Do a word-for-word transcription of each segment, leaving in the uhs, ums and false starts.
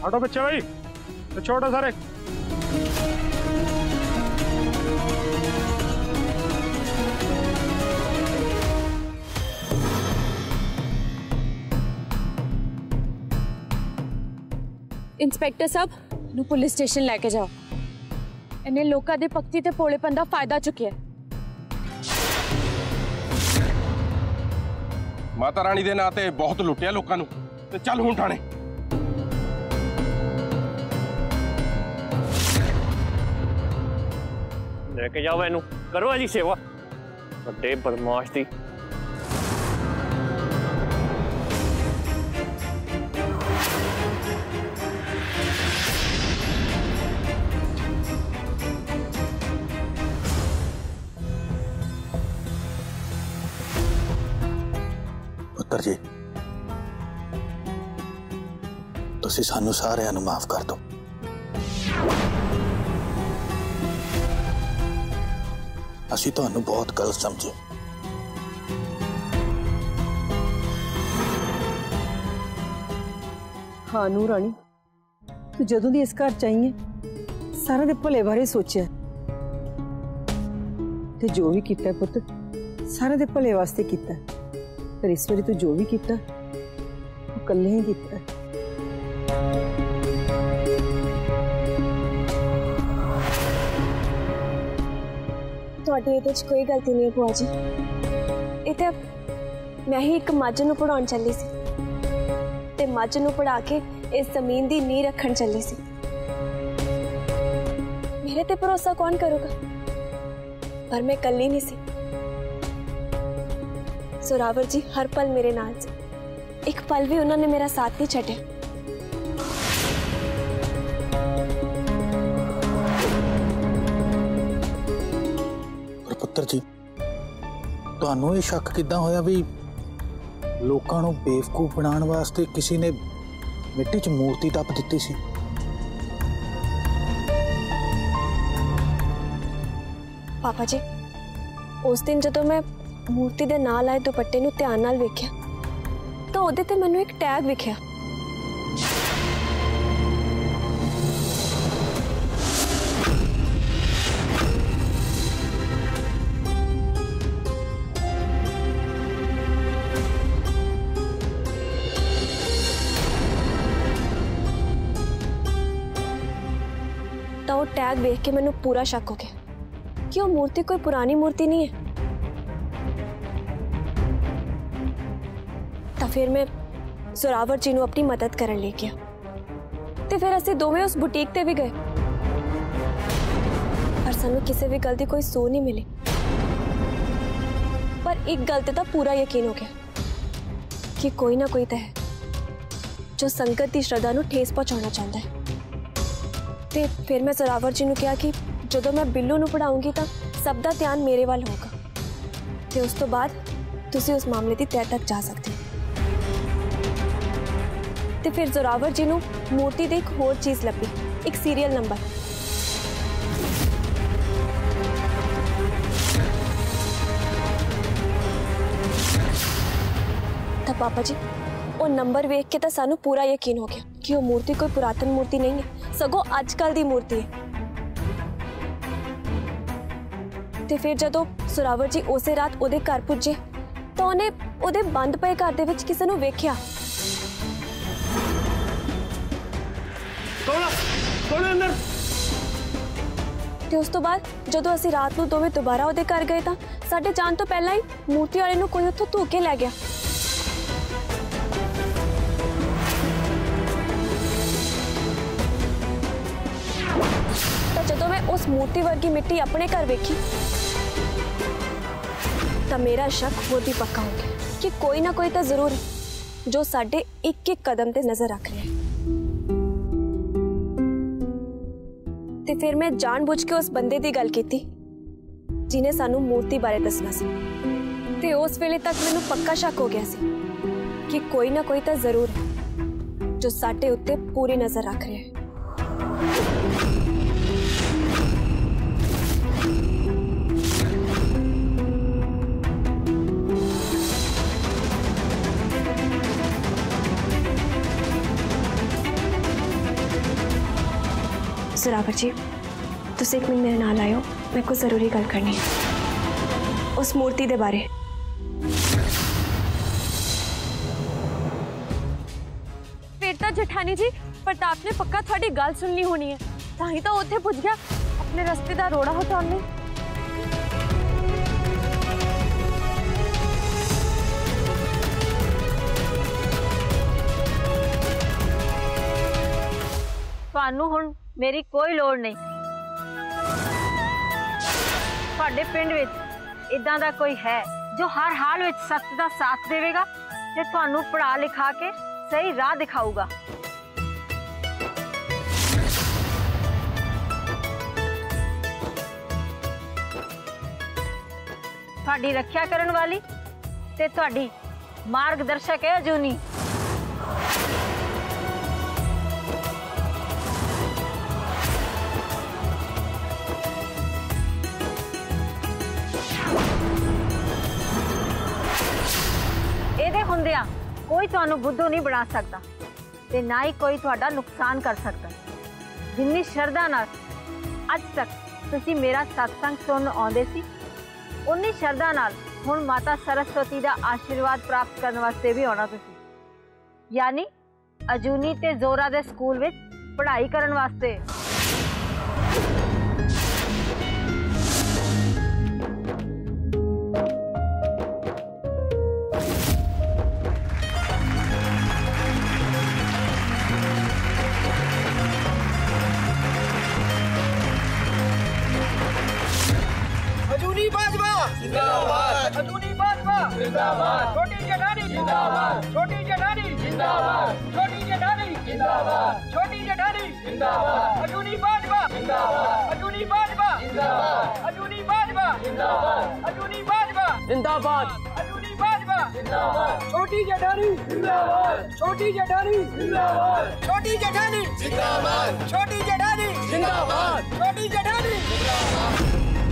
हटो बच्चे भाई, तो छोड़ो सारे। इंस्पेक्टर साहब नू पुलिस स्टेशन लेके जाओ। इन्हें लोगों के पक्ति ते भोलेपन का फायदा चुकिया। माता रानी दे नाते बहुत लुटिया लोगों नू, ते चल हुण ठाणे। लेके जाओ इनू, करो वाली सेवा बड़े बदमाश दी। पुत्र जी, तुसी सानू सारिਆਂ ਨੂੰ माफ कर दो। ਅਸੀਂ ਤੁਹਾਨੂੰ बहुत गलत समझे। हाँ नू रानी, तू जदों दी इस घर चाहिए सारे दे भले बारे सोचा ते जो भी किया पुत्र सारे दे भले वास्ते किया। पर इस बारी तू जो भी किया वो कल्ले ही किया। ਤੁਹਾਡੀ ਇਹਦੇ 'ਚ ਕੋਈ गलती नहीं भूआ जी। ਇਹ ਤਾਂ मैं ही एक मझ ਨੂੰ ਪੜਾਉਣ ਚੱਲੀ ਸੀ ਤੇ ਮੱਝ ਨੂੰ ਪੜਾ ਕੇ इस जमीन की नींह रखन चली सी। मेरे ते भरोसा कौन करूगा, पर मैं कल्ली नहीं सी। सुरावर जी हर पल मेरे नाल सी, एक पल भी उन्होंने मेरा साथ नहीं छड्या। पुत्र जी, तुहानू ये शक किद्दां होया भी लोकां नू बेवकूफ बनाने वास्ते किसी ने मिट्टी च मूर्ति टप दी सी? पापा जी, उस दिन जदों मैं मूर्ति दे नाल आए दुपट्टे नू ध्यान नाल वेख्या तो उहदे ते मैनू एक टैग वेख्या। तो टैग देख के मैनू पूरा शक हो गया कि वो मूर्ति कोई पुरानी मूर्ति नहीं है। तो फिर मैं सुरावर जी नू अपनी मदद करन ले गया ते फिर असी दोवें उस बुटीक ते भी गए, पर सानू किसी भी गल दी कोई सू नहीं मिली। पर एक गल ते पूरा यकीन हो गया कि कोई ना कोई तो है जो संगत की श्रद्धा नू ठेस पहुंचाना चाहता है। ते फिर मैं जोरावर जी नू कहा कि जदों मैं बिल्लू नू पढ़ाऊंगी तो सब दा ध्यान मेरे वाल होगा ते उस तो बाद तुसी उस मामले की तह तक जा सकते हो। ते फिर जोरावर जी नू मूर्ति दे एक होर चीज़ लभी, एक सीरियल नंबर। तो पापा जी वो नंबर वेख के तो सानू पूरा यकीन हो गया कि वो मूर्ति कोई पुरातन मूर्ति नहीं है, सगों आजकल दी मूर्ति है। ते फिर जदों सुरावर जी उसे रात उहदे घर पुजे तो उन्हें उहदे बंद पए घर दे विच किसे नू वेख्या। कौन कौन अंदर? ते उस तो बाद जदों असीं रात नू दोवें दोबारा उहदे घर गए तां साडे जाण तो पहला ही मूर्ति वाले नू कोई उत्थों धू के लै गया। जदों मैं उस मूर्ति वर्गी मिट्टी अपने घर वेखी तो मेरा शक बहुत ही पक्का हो गया कि कोई ना कोई तो जरूर है जो साडे एक एक कदम ते नजर रख रहा है। ते फिर मैं जानबूझ के उस बंदे की गल कीती जिन्हें सानू मूर्ति बारे दसना सी। ते उस वेले तक मैनू पक्का शक हो गया सी कि कोई ना कोई तो जरूर है जो साडे उत्ते पूरी नजर रख रहा है। जोरावर जी तुम एक मिनट मेरे नाल आयो, मैं कुछ जरूरी गल करनी है उस मूर्ति के बारे। फिर तो जेठानी जी प्रताप ने पक्का थोड़ी गल सुननी होनी है, ताही तो उत्थे पुज गया अपने रस्ते का रोड़ा हटाने। ਤੁਹਾਨੂੰ ਹੁਣ मेरी कोई लोड़ नहीं। ਤੁਹਾਡੇ ਪਿੰਡ ਵਿੱਚ इदां ਦਾ कोई है जो हर हाल ਵਿੱਚ सच ਦਾ साथ देवेगा ਤੇ ਤੁਹਾਨੂੰ ਪੜ੍ਹਾ ਲਿਖਾ ਕੇ सही राह दिखाऊगा। ਤੁਹਾਡੀ ਰੱਖਿਆ ਕਰਨ ਵਾਲੀ ਤੇ ਤੁਹਾਡੀ ਮਾਰਗਦਰਸ਼ਕ ਹੈ ਅਜੂਨੀ। ਇਹਦੇ ਹੁੰਦਿਆਂ कोई ਤੁਹਾਨੂੰ बुद्धू नहीं बना सकता ते ना ही कोई ਤੁਹਾਡਾ नुकसान कर सकता। जिन्नी शरदा नाल अज तक तुसी मेरा सत्संग सुन आउंदे सी, उन्नी शरदा नाल हुण माता सरस्वती दा आशीर्वाद प्राप्त करने वास्ते भी आउणा तुसी, यानी अजूनी ते जोरा दे स्कूल विच पढ़ाई करन वास्ते। अजूनी बाजवा जिंदाबाद, अजूनी बाजवा जिंदाबाद, छोटी जेठानी जिंदाबाद, छोटी जेठानी जिंदाबाद, छोटी जेठानी जिंदाबाद, छोटी जेठानी जिंदाबाद, अजूनी बाजवा जिंदाबाद, अजूनी बाजवा जिंदाबाद, अजूनी बाजवा जिंदाबाद, अजूनी बाजवा जिंदाबाद, अजूनी बाजवा जिंदाबाद, छोटी जेठानी जिंदाबाद, छोटी जेठानी जिंदाबाद, छोटी जेठानी जिंदाबाद, छोटी जेठानी जिंदाबाद, छोटी जेठानी जिंदाबाद।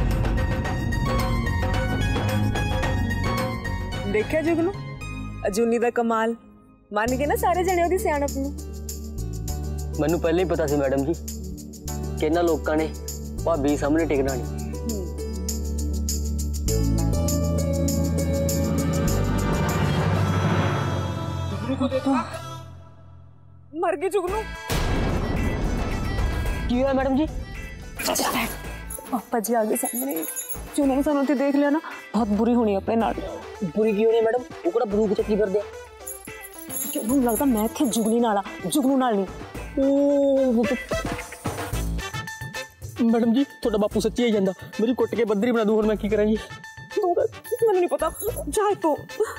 देखा जुगनू अजूनी दा कमाल, मान गए ना सारे जने ओदी सियाणप नूं। मैनू पहले ही पता सी मैडम जी कि इन्हां लोकां ने भाभी सामने टिकना नहीं। जुगनू को देखा मर गई जुगनू। की हुआ मैडम जी? पापा जी आ गए सामने, जो उन्होंने सानू उत्थे देख लिया ना बहुत बुरी होनी अपने नाल। बुरी की होनी मैडम? वो कड़ा बरूक चक्की कर दिया क्यों उन्हें लगता मैं इत्थे जुगनी नाल आ, जुगनू नाल नहीं। ओ मैडम जी थोड़ा बापू सच्ची आई जांदा, मेरी कुट के बदरी बना दूं, हुण मैं की करां जी? मैनू नहीं पता, जाए तो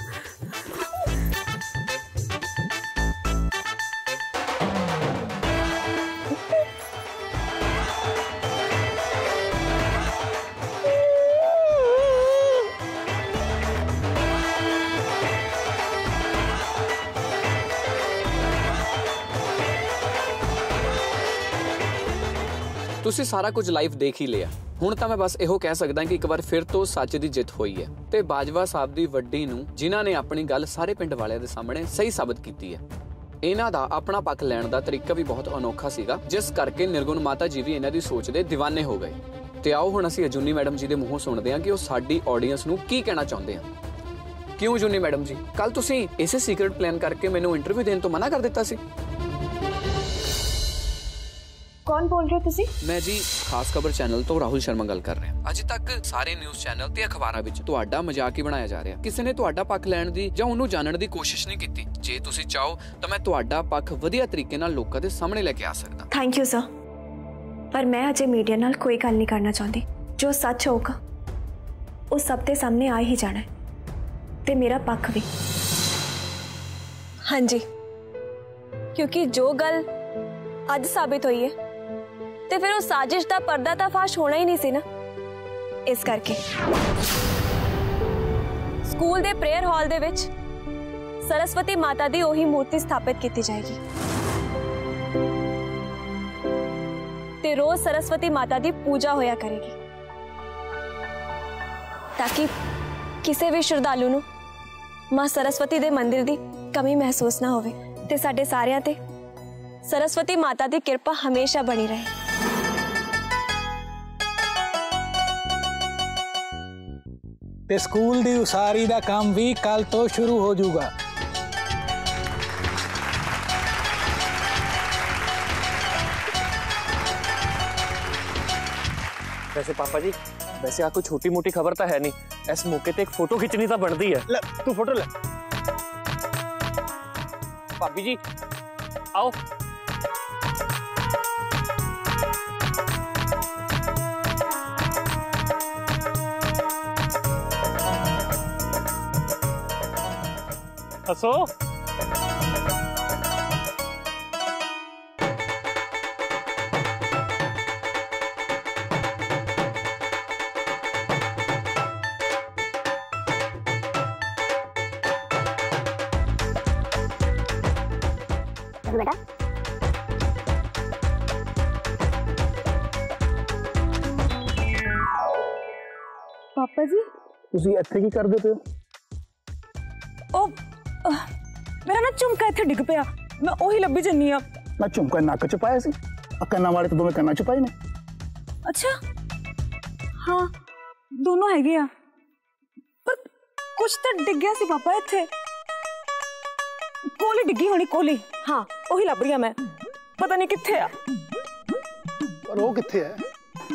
ਤੁਸੀਂ ਸਾਰਾ ਕੁਝ ਲਾਈਵ ਦੇਖ ਹੀ ਲਿਆ। ਹੁਣ ਤਾਂ ਮੈਂ ਬਸ ਇਹੋ ਕਹਿ ਸਕਦਾ ਕਿ ਇੱਕ ਵਾਰ ਫਿਰ ਤੋਂ ਸੱਚ ਦੀ ਜਿੱਤ ਹੋਈ ਹੈ ਤੇ ਬਾਜਵਾ ਸਾਹਿਬ ਦੀ ਵੱਡੀ ਨੂੰ ਜਿਨ੍ਹਾਂ ਨੇ ਆਪਣੀ ਗੱਲ ਸਾਰੇ ਪਿੰਡ ਵਾਲਿਆਂ ਦੇ ਸਾਹਮਣੇ ਸਹੀ ਸਾਬਤ ਕੀਤੀ ਹੈ। ਇਹਨਾਂ ਦਾ ਆਪਣਾ ਪੱਖ ਲੈਣ ਦਾ ਤਰੀਕਾ ਵੀ ਬਹੁਤ ਅਨੋਖਾ ਸੀਗਾ, ਜਿਸ ਕਰਕੇ ਨਿਰਗੁਣ ਮਾਤਾ ਜੀ ਵੀ ਇਹਨਾਂ ਦੀ ਸੋਚ ਦੇ دیਵਾਨੇ ਹੋ ਗਏ। ਤੇ ਆਓ ਹੁਣ ਅਸੀਂ ਅਜੂਨੀ ਮੈਡਮ ਜੀ ਦੇ ਮੂੰਹੋਂ ਸੁਣਦੇ ਹਾਂ ਕਿ ਉਹ ਸਾਡੀ ਆਡੀਅנס ਨੂੰ ਕੀ ਕਹਿਣਾ ਚਾਹੁੰਦੇ ਹਨ। ਕਿਉਂ ਅਜੂਨੀ ਮੈਡਮ ਜੀ, ਕੱਲ ਤੁਸੀਂ ਇਸੇ ਸੀਕ੍ਰੀਟ ਪਲਾਨ ਕਰਕੇ ਮੈਨੂੰ ਇੰਟਰਵਿਊ ਦੇਣ ਤੋਂ ਮਨਾ ਕਰ ਦਿੱਤਾ ਸੀ। कौन बोल रहे हो तुसी? मैं जी खास खबर चैनल तो राहुल शर्मा गल कर रहा ਹਾਂ। ਅੱਜ ਤੱਕ ਸਾਰੇ ਨਿਊਜ਼ ਚੈਨਲ ਤੇ ਅਖਬਾਰਾਂ ਵਿੱਚ ਤੁਹਾਡਾ ਮਜ਼ਾਕ ਹੀ ਬਣਾਇਆ ਜਾ ਰਿਹਾ। ਕਿਸੇ ਨੇ ਤੁਹਾਡਾ ਪੱਖ ਲੈਣ ਦੀ ਜਾਂ ਉਹਨੂੰ ਜਾਣਨ ਦੀ ਕੋਸ਼ਿਸ਼ ਨਹੀਂ ਕੀਤੀ। ਜੇ ਤੁਸੀਂ ਚਾਹੋ ਤਾਂ ਮੈਂ ਤੁਹਾਡਾ ਪੱਖ ਵਧੀਆ ਤਰੀਕੇ ਨਾਲ ਲੋਕਾਂ ਦੇ ਸਾਹਮਣੇ ਲੈ ਕੇ ਆ ਸਕਦਾ। थैंक यू सर, पर मैं अजे मीडिया नाल कोई गल नहीं करना चाहती। जो सच होगा वो सब दे सामने आ ही जाना है, ते मेरा पक्ष भी। हाँ जी, क्योंकि जो गल अज साबित हुई है ते फिर उस साजिश का पर्दा तो फाश होना ही नहीं सी ना। इस करके स्कूल दे प्रेयर हॉल दे विच सरस्वती माता दी ओही मूर्ति स्थापित की जाएगी ते रोज सरस्वती माता दी पूजा होया करेगी, ताकि किसी भी श्रद्धालु नूं मां सरस्वती दे मंदिर दी कमी महसूस ना होवे ते साडे सारियां ते सरस्वती माता दी कृपा हमेशा बनी रहे। ते स्कूल दी उसारी दा काम भी कल तो शुरू हो जाऊगा। वैसे पापा जी, वैसे आ कोई छोटी मोटी खबर तो है नहीं, इस मौके ते एक फोटो खिंचनी तो बनती है। ले तू फोटो ले। भाभी जी आओ। हंसो। बेटा पापा जी ਤੁਸੀਂ ਇੱਥੇ ਕੀ ਕਰਦੇ ਪਏ ਹੋ? ਉਹ ਅਹ, ਮੇਰਾ ਨਾ ਝੁਮਕਾ ਇੱਥੇ ਡਿੱਗ ਪਿਆ, ਮੈਂ ਉਹੀ ਲੱਭੀ ਜੰਨੀ ਆ। ਮੈਂ ਝੁਮਕਾ ਨੱਕ ਚ ਪਾਇਆ ਸੀ, ਆ ਕੰਨਾਂ ਵਾਲੇ ਤਾਂ ਦੋਵੇਂ ਕੰਨਾਂ ਚ ਪਾਏ ਨੇ। ਅੱਛਾ ਹਾਂ ਦੋਨੋਂ ਹੈਗੇ ਆ, ਪਰ ਕੁਛ ਤਾਂ ਡਿੱਗਿਆ ਸੀ ਪਾਪਾ ਇੱਥੇ। ਕੋਲੀ ਡਿੱਗੀ ਹੋਣੀ, ਕੋਲੀ। ਹਾਂ ਉਹੀ ਲੱਭ ਰਹੀ ਆ ਮੈਂ, ਪਤਾ ਨਹੀਂ ਕਿੱਥੇ ਆ। ਪਰ ਉਹ ਕਿੱਥੇ ਹੈ?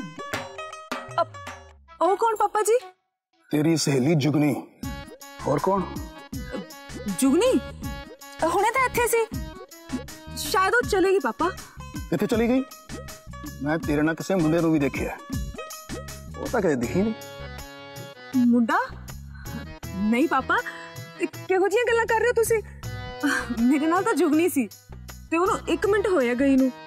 ਉਹ ਕੌਣ ਪਾਪਾ ਜੀ? तेरी सहेली जुगनी। और कौन? जुगनी हुणे तो इत्थे सी, शायद वो चली गई पापा। किथे चली गई? मैं तेरे ना किसी मुंडे नूं भी देखिया, वो तो कदे दिखी नहीं। मुंडा? नहीं पापा, किहो जिहियां गल्लां कर रहे हो तुसी? मेरे नाल तो जुगनी सी ते ओनू एक मिनट होया गई नूं।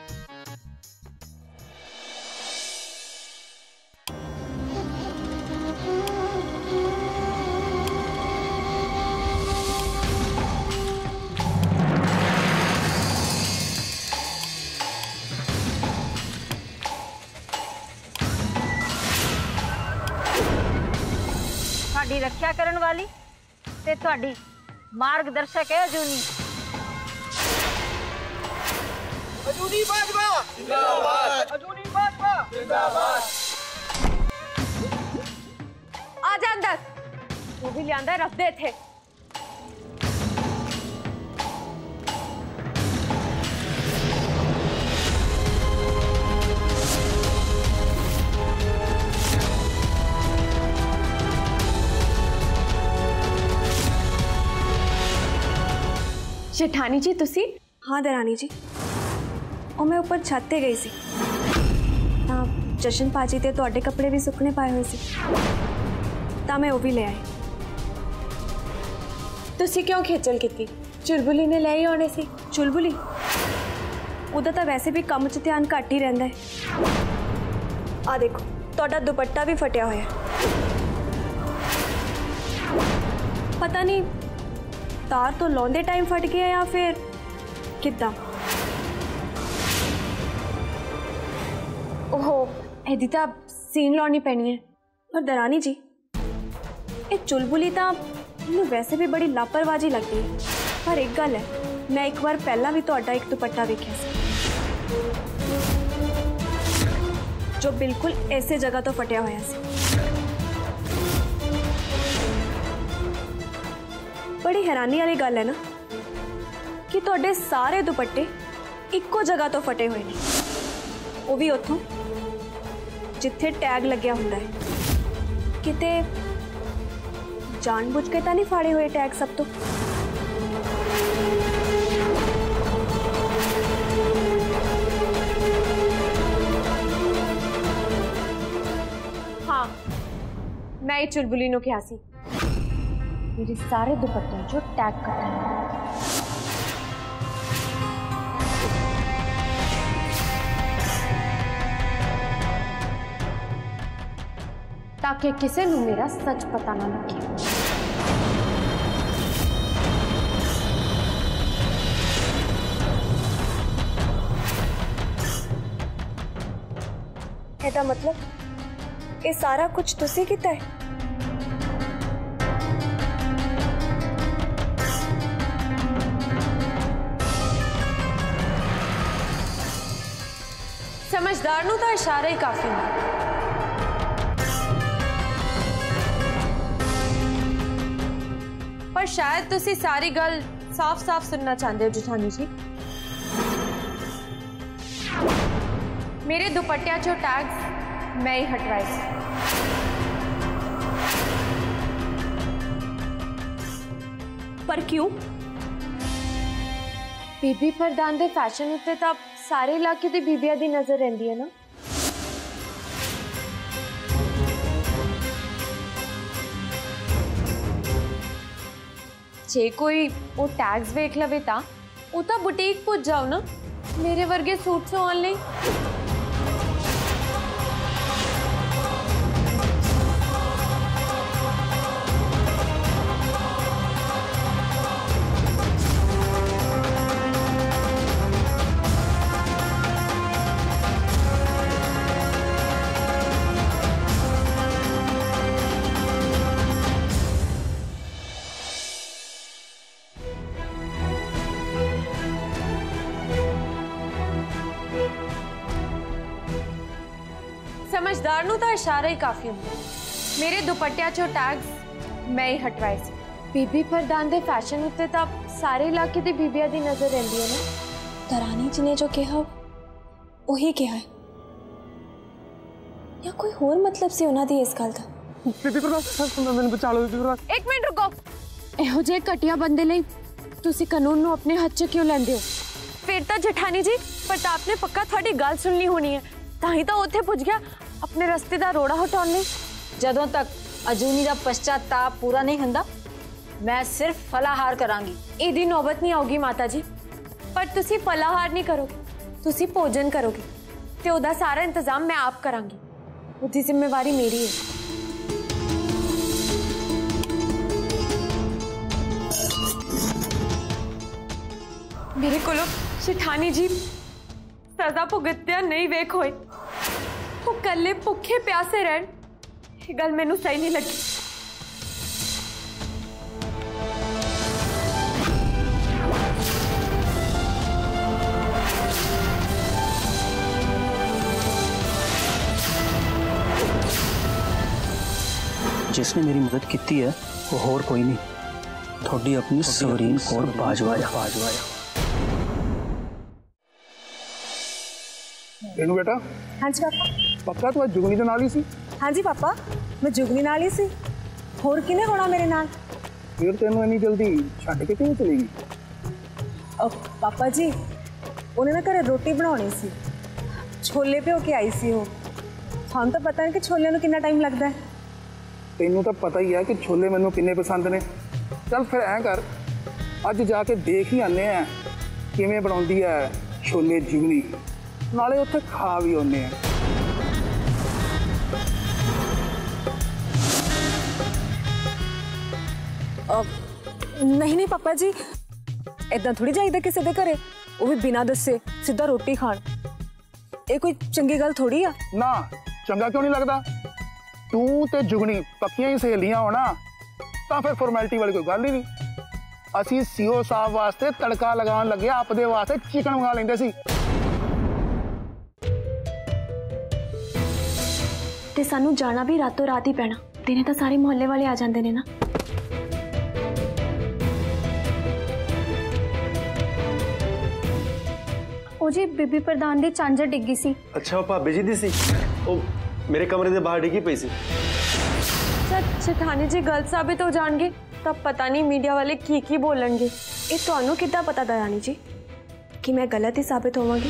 ਤੁਹਾਡੀ ਰੱਖਿਆ ਕਰਨ ਵਾਲੀ ਤੇ ਤੁਹਾਡੀ ਮਾਰਗਦਰਸ਼ਕ ਹੈ ਅਜੂਨੀ। अजूनी बाजवा जिंदाबाद, अजूनी बाजवा जिंदाबाद। आ जा अंदर, वो भी लियांदा रख दे थे। जेठानी जी तुसी? हाँ दरानी जी, और मैं ऊपर छत ते गई सी तां जशन पाजी ते तुहाडे कपड़े भी सुकने पाए हुए सी, तां मैं वो भी ले आई। तुसी क्यों खेचल कीती? चुलबुली ने ले ही आने सी। चुलबुली उदा तां वैसे भी काम च ध्यान घट ही रहिंदा है। आ देखो तुहाडा दुपट्टा भी फटिया होया, पता नहीं तार तो लाउंदे टाइम फट गया या फिर किद्दां। ओहो एदी तां सीन लानी पैनी है। पर दरानी जी ये चुलबुली तां मैनूं वैसे भी बड़ी लापरवाही लगती है, पर एक गल है, मैं एक बार पहला भी तुहाडा एक दुपट्टा वेख्या सी जो बिल्कुल ऐसे जगह तो फटिया होया सी। बड़ी हैरानी वाली गल है ना कि तुहाडे सारे दुपट्टे इक्को जगह तो फटे हुए ने, वो भी उत्थों जिथे टैग लग्या हुंदा है। किते जानबूझ के तां नहीं फाड़े हुए टैग सब तो? हाँ मैं ही चुलबुली नु क्या सी, मेरे सारे दुपट्टे जो टैग करते हैं ताकि किसी नू मेरा सच पता ना लगे। एदा मतलब ये सारा कुछ तुसी कीता है? समझदार नू तो इशारा ही काफी है। पर शायद तुसी सारी गल साफ साफ सुनना चाहते हो जेठानी जी। मेरे दुपट्टिया चो टैग्स मैं ही हटवाए सी। पर क्यों? बीबी प्रधान दे फैशन उत्ते तां सारे इलाके दी बीबिया दी नजर रहिंदी है ना। जे कोई वो टैग्स वेख लवे ता वो तां बुटीक पुज जाओ ना मेरे वर्गे सूट सोन लई। समझदार नू तो इशारा ही काफी होंदा। मेरे दुपट्टिया चो टैग्स मैं ही हटवाए सी। बीबी प्रधान दे फैशन उत्ते तां सारे इलाके दी बीबिया दी नजर रहिंदी है ना। दरानी जी ने जो कहा वही कहा है या कोई होर मतलब से उन्हां दी इस गल दा? बीबी प्रधान मैनूं बचा लो बीबी प्रधान। एक मिनट रुको। इहो जे घटिया बंदे लई तुसी कानून नू अपने हाथ च क्यों लैंदे हो? फिर तां जेठानी जी प्रताप ने पक्का थोड़ी गल सुननी होनी है ताही तो उत्थे पुज गया अपने रस्ते दा रोड़ा हटाने। जदों तक अजूनी दा पश्चाताप पूरा नहीं हुंदा मैं सिर्फ फलाहार करांगी। इहदी नौबत नहीं आऊगी माता जी, पर तुसी फलाहार नहीं करोगे, तुसी भोजन करोगे ते ओदा सारा इंतजाम मैं आप करांगी। ओदी जिम्मेवारी मेरी है। मेरे कोलो जेठानी जी सजा भुगत्या नहीं वेख होए। वो कल्ले भुखे प्यासे रहन ये गल मैनू सही नहीं लगी। जिसने मेरी मदद की है वो होर कोई नहीं, थोड़ी अपनी सवरीन कौर बाजवाया बाजवाया। रेनू बेटा। हाँ जी पापा। पक्का तू जुगनी दे नाल ही सी? हाँ जी पापा मैं जुगनी नाल ही सी। होर किने होना मेरे नाल? फिर तेनों इन्नी जल्दी छड्ड के क्यों चलेगी? अब पापा जी उन्हें ना घरे रोटी बनानी सी, छोले भ्यो के आई सी। वो थानू तो पता है कि छोले नूं कितना टाइम लगता है। तेनों तो पता ही है कि छोले मैनू किन्ने पसंद ने। चल फिर ऐ कर अज जाके देख ही आने हैं किवें बनाउंदी है छोले जुगनी, नाले उत्थे खा भी आने हैं। नहीं नहीं पापा जी इदा थोड़ी जाइदा किसी दे घरे, वो भी बिना दसे सीधा रोटी खान। ये कोई चंगी गल थोड़ी आ। ना चंगा क्यों नहीं लगता? तू ते जुगनी पक्कियां ही सहेलियां होना तो फिर फॉर्मैलिटी वाली कोई गल ही नहीं। असी सीओ साहब वास्ते तड़का लगान लगे आपदे वास्ते चिकन मंगा लेंदे सी। ते सानू जाना भी रातों रात ही पैना, दिने तो सारे मोहल्ले वाले आ जाते ने ना। ओ जी बीबी प्रधान दी चांजर डिग्गी सी। अच्छा वो भाभी जी दी सी? ओ मेरे कमरे दे बाहर डिग्गी पई सी। जेठानी जी गलत साबित हो जाएंगे तब पता नहीं मीडिया वाले की की बोलेंगे। ये तुहानू कितना पता दरानी जी कि मैं गलत ही साबित होवांगी?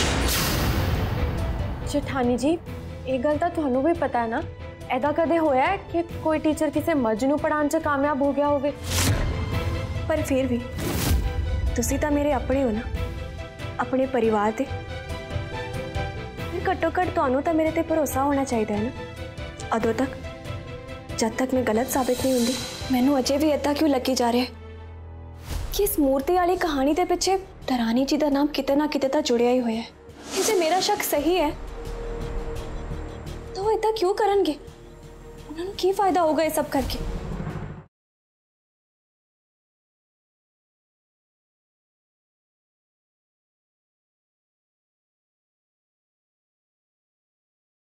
जेठानी जी ये गल तो तुहानू भी पता है ना, ऐदा कदे होया है कि कोई टीचर किसी मजनू पढ़ाने च कामयाब हो गया होवे? पर फिर भी तुसी तो मेरे अपने हो ना, अपने परिवार दे। फिर घट्टो घट्ट तुहानू तो मेरे ते भरोसा होना चाहिए है ना। अदों तक जब तक मैं गलत साबित नहीं होंगी मैनू अजे भी इदा क्यों लगी जा रहा है कि इस मूर्ति वाली कहानी के पिछे दरानी जी का नाम किते ना किते तो जुड़िया ही होया है। जे मेरा शक सही है तो वो इदा क्यों करनगे? उन्होंने की फायदा होगा ये सब करके?